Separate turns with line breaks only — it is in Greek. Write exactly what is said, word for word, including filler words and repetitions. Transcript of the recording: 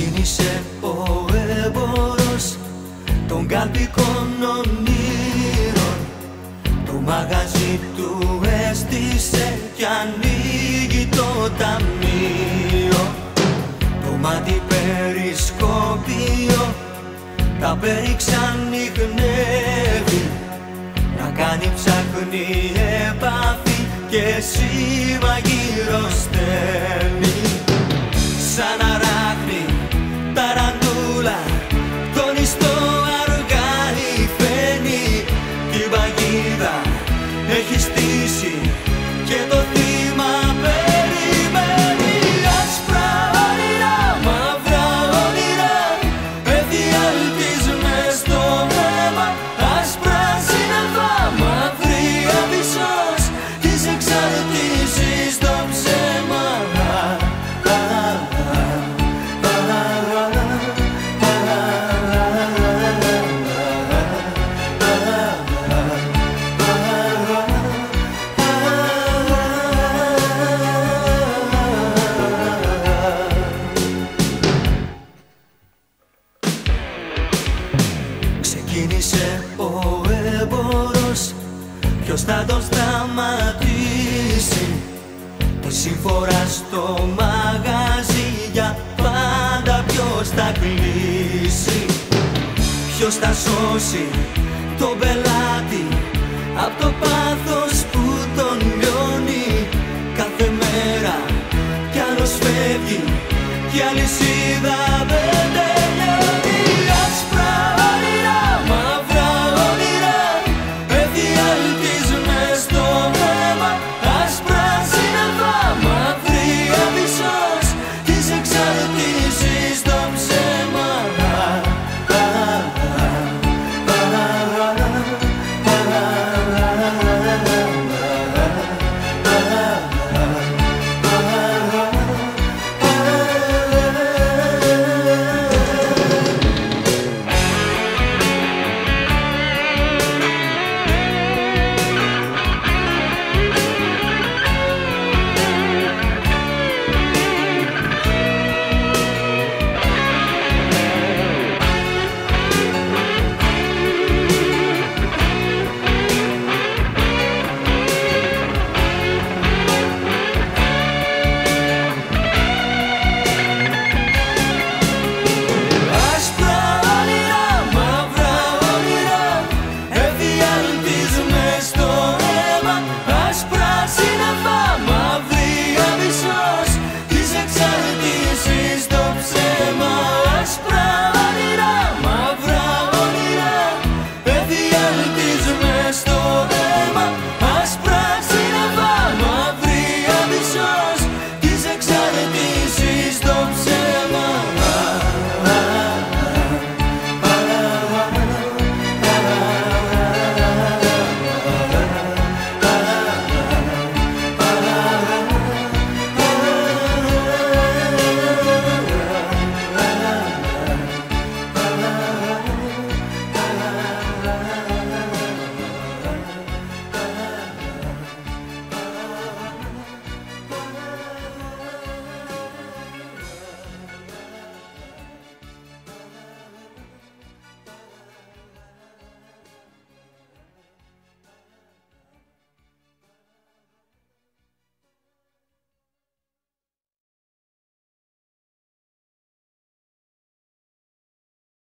Ξεκίνησε ο έμπορος των καλπικών ονείρων. Το μαγαζί του έστησε κι ανοίγει το ταμείο. Το μάτι περισκόπιο τα πέριξαν ανοιχνεύει. Να κάνει ψάχνει επαφή και σήμα γύρω στέλνει. Σαν αράχνη ταραντούλα τον ιστό αργά υφαίνει. Την παγίδα έχει στήσει και το θύμα περιμένει. Άσπρα όνειρα, μαύρα όνειρα, εφιάλτης μες στο αίμα. Άσπρα σύννεφα, μαύρη αβυσσός της εξαρτήσης στο ψέμα. Ξεκίνησε ο έμπορος, ποιος θα τον σταματήσει? Τη σύμφορα στο μαγαζί για πάντα ποιος θα κλείσει? Ποιος θα σώσει τον πελάτη απ' το πάθος που τον λιώνει? Κάθε μέρα κι άλλος φεύγει κι αλυσίδα